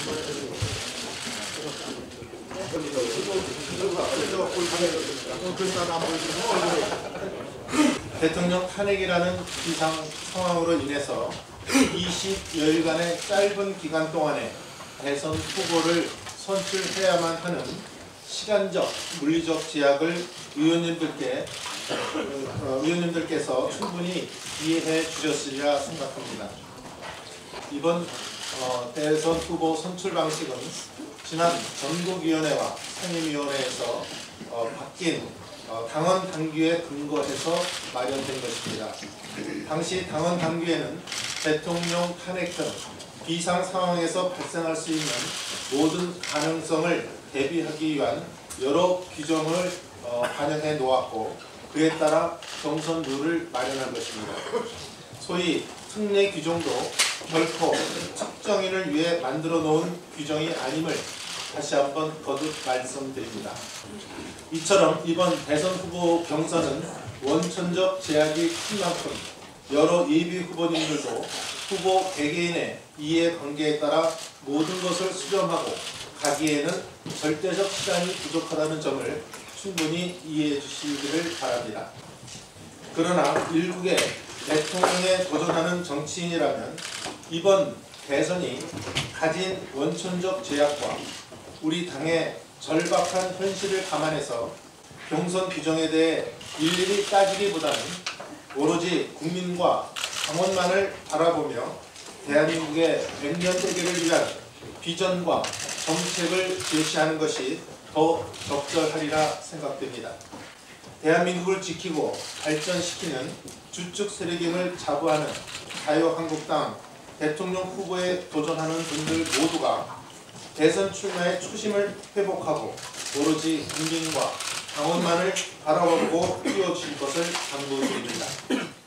대통령 탄핵이라는 비상 상황으로 인해서 20여일간의 짧은 기간 동안에 대선 후보를 선출해야만 하는 시간적, 물리적 제약을 의원님들께서 충분히 이해해 주셨으리라 생각합니다. 이번 대선 후보 선출 방식은 지난 전국위원회와 상임위원회에서 바뀐 당원 당규에 근거해서 마련된 것입니다. 당시 당원 당규에는 대통령 탄핵 등 비상 상황에서 발생할 수 있는 모든 가능성을 대비하기 위한 여러 규정을 반영해 놓았고, 그에 따라 경선 룰을 마련한 것입니다. 소위 특례 규정도 결코 특정인을 위해 만들어 놓은 규정이 아님을 다시 한번 거듭 말씀드립니다. 이처럼 이번 대선 후보 경선은 원천적 제약이 큰 만큼 여러 예비 후보님들도 후보 개개인의 이해관계에 따라 모든 것을 수렴하고 가기에는 절대적 시간이 부족하다는 점을 충분히 이해해 주시기를 바랍니다. 그러나 일국의 대통령에 도전하는 정치인이라면 이번 대선이 가진 원천적 제약과 우리 당의 절박한 현실을 감안해서 경선 규정에 대해 일일이 따지기보다는 오로지 국민과 당원만을 바라보며 대한민국의 100년 대계를 위한 비전과 정책을 제시하는 것이 더 적절하리라 생각됩니다. 대한민국을 지키고 발전시키는 주축 세력임을 자부하는 자유한국당 대통령 후보에 도전하는 분들 모두가 대선 출마의 초심을 회복하고 오로지 국민과 당원만을 바라보고 뛰어줄 것을 당부드립니다.